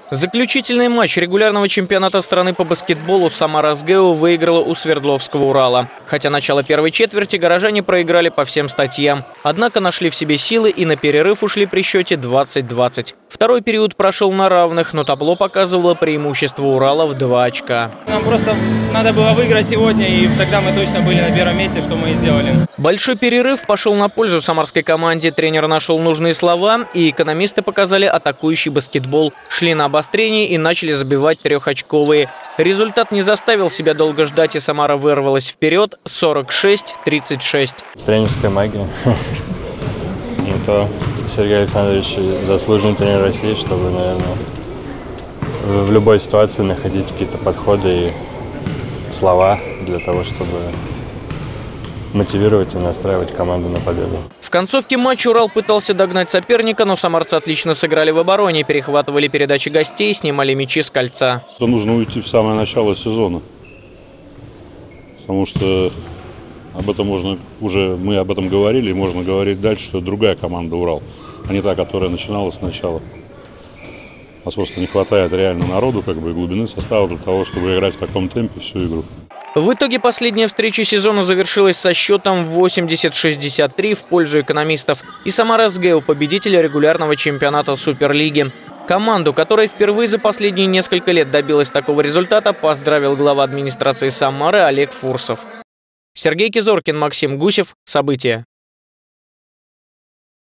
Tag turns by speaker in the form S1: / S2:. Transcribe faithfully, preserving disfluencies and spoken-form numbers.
S1: Заключительный матч регулярного чемпионата страны по баскетболу «Самара СГЭУ» выиграла у Свердловского Урала. Хотя начало первой четверти горожане проиграли по всем статьям. Однако нашли в себе силы и на перерыв ушли при счете двадцать двадцать. Второй период прошел на равных, но табло показывало преимущество Урала в два очка.
S2: Нам просто надо было выиграть сегодня, и тогда мы точно были на первом месте, что мы и сделали.
S1: Большой перерыв пошел на пользу самарской команде. Тренер нашел нужные слова, и экономисты показали атакующий баскетбол. Шли на обострение и начали забивать трехочковые. Результат не заставил себя долго ждать, и Самара вырвалась вперед сорок шесть тридцать шесть.
S3: Тренерская магия. Это Сергей Александрович заслуженный тренер России, чтобы, наверное, в любой ситуации находить какие-то подходы и слова для того, чтобы мотивировать и настраивать команду на победу.
S1: В концовке матча Урал пытался догнать соперника, но самарцы отлично сыграли в обороне, перехватывали передачи гостей, снимали мячи с кольца.
S4: Нужно уйти в самое начало сезона, потому что об этом можно уже мы об этом говорили, и можно говорить дальше, что другая команда Урал, а не та, которая начинала сначала. У нас просто не хватает реально народу, как бы, и глубины состава для того, чтобы играть в таком темпе всю игру.
S1: В итоге последняя встреча сезона завершилась со счетом восемьдесят шестьдесят три в пользу экономистов. И Самара СГЭУ победителя регулярного чемпионата Суперлиги. Команду, которая впервые за последние несколько лет добилась такого результата, поздравил глава администрации Самары Олег Фурсов. Сергей Кизоркин, Максим Гусев. События.